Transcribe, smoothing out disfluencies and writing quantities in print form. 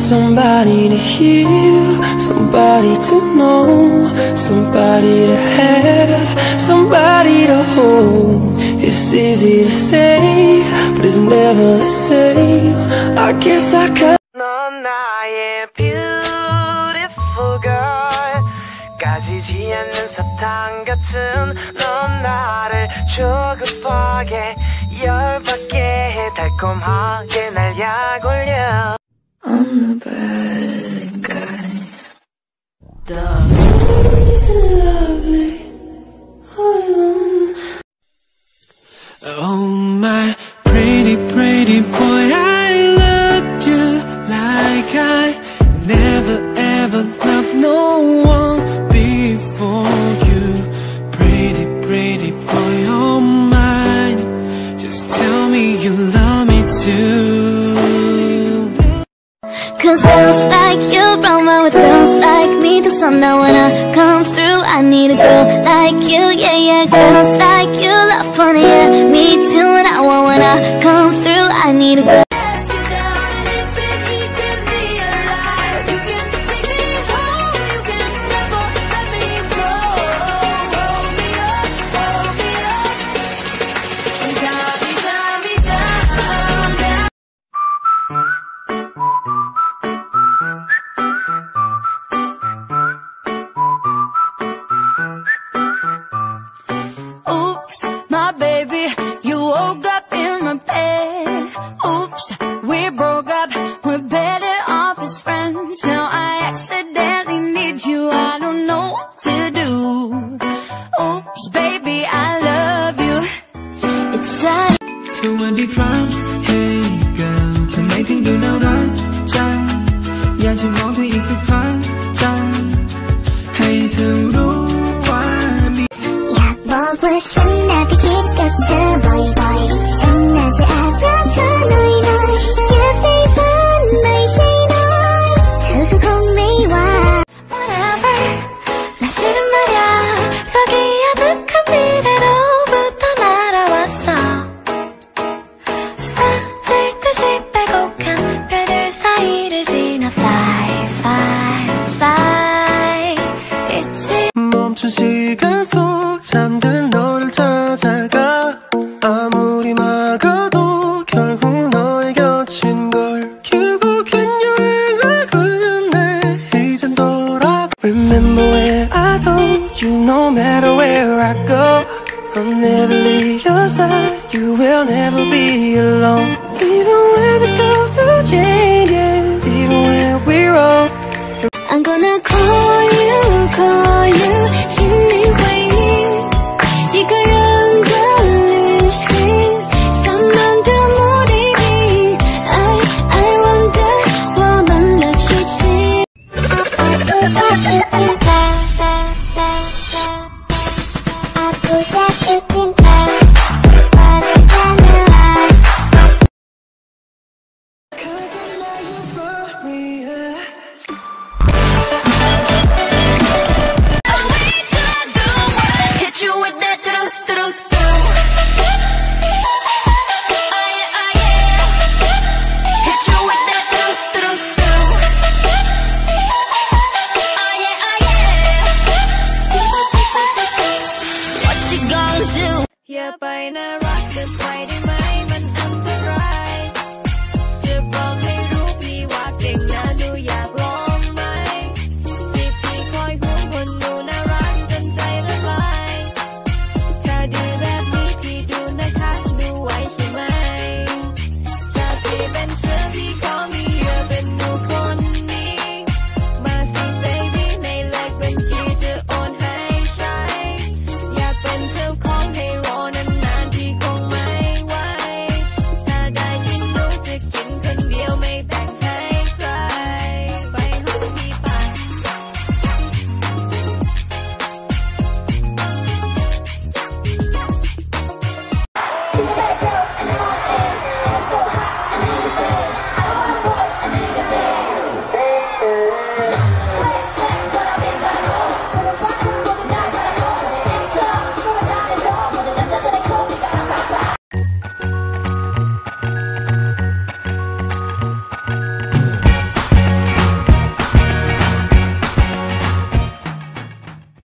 somebody to heal, somebody to know, somebody to have, somebody to hold. It's easy to say, but it's never the same. I guess I can't. 넌 나의 beautiful girl, 까지지 않는 사탕 같은 넌 나를 조급하게 열받게 해, 달콤하게 날 약올려. I'm the bad guy. The reason love me alone. Oh my pretty pretty boy, I love you like I never ever loved no one before you. Pretty pretty boy, oh mine, just tell me you love me too. Cause girls like you run around with girls like me. The sun now when I come through, I need a girl like you, yeah, yeah. Girls like you love funny, yeah, me too. And I want when I come through, I need a girl. Oops, my baby, you woke up in my bed. Oops, we broke up, we're better off as friends. Now I accidentally need you, I don't know what to do. Oops, baby, I love you. It's time. So when they cry, hey girl, to make things do now right, John. Yeah, you want to eat some pie, John. Hey, to know why me. 먹고 싶나 그 길 끝에 boy boy 신나지 않아도 너희 너희 Give me fun 나의 시너 두고 꼭 미워 Whatever 나 싫은 말야 저기 아득한 미래로부터 날아왔어 쏟아질 듯이 빼곡한 별들 사이를 지나 Fly fly fly 있지 멈춘 시간 속 잠든 너를 찾아가 아무리 막아도 결국 너의 곁인 걸 결국엔 여행을 끝내 이젠 돌아 Remember where I told you no matter where I go I'll never leave your side You will never be alone Even when we go through changes Even when we're wrong I'm gonna call you 心里回忆一个人的旅行散漫的目的地 I wonder 我们的剧情 Yeah, by the rock that's fighting my